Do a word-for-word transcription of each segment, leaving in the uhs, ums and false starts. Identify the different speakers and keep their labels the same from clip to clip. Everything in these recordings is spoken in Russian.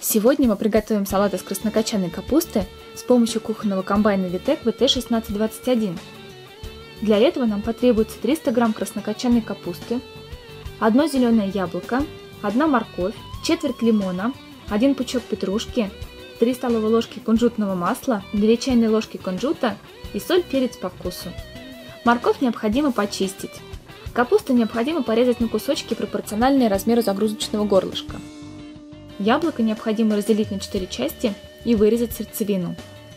Speaker 1: Сегодня мы приготовим салат из краснокочанной капусты с помощью кухонного комбайна Витек ви тэ шестнадцать двадцать один. Для этого нам потребуется триста грамм краснокочанной капусты, одно зеленое яблоко, одна морковь, четверть лимона, один пучок петрушки, три столовые ложки кунжутного масла, две чайные ложки кунжута и соль, перец по вкусу. Морковь необходимо почистить. Капусту необходимо порезать на кусочки, пропорциональные размеру загрузочного горлышка. Яблоко необходимо разделить на четыре части и вырезать сердцевину.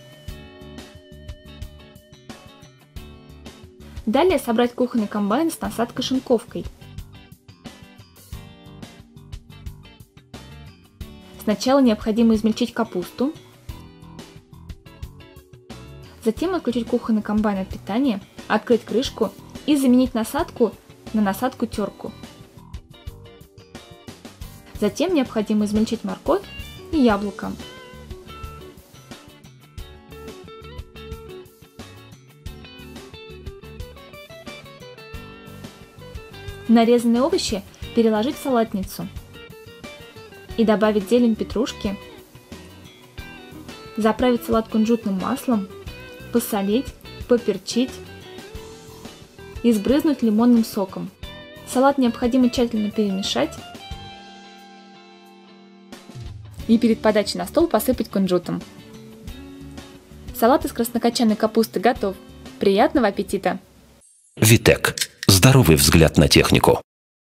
Speaker 1: Далее собрать кухонный комбайн с насадкой-шинковкой. Сначала необходимо измельчить капусту, затем отключить кухонный комбайн от питания, открыть крышку и заменить насадку на насадку-терку. Затем необходимо измельчить морковь и яблоко. Нарезанные овощи переложить в салатницу и добавить зелень петрушки, заправить салат кунжутным маслом, посолить, поперчить и сбрызнуть лимонным соком. Салат необходимо тщательно перемешать и перед подачей на стол посыпать кунжутом. Салат из краснокочанной капусты готов. Приятного аппетита!
Speaker 2: Витек. Здоровый взгляд на технику.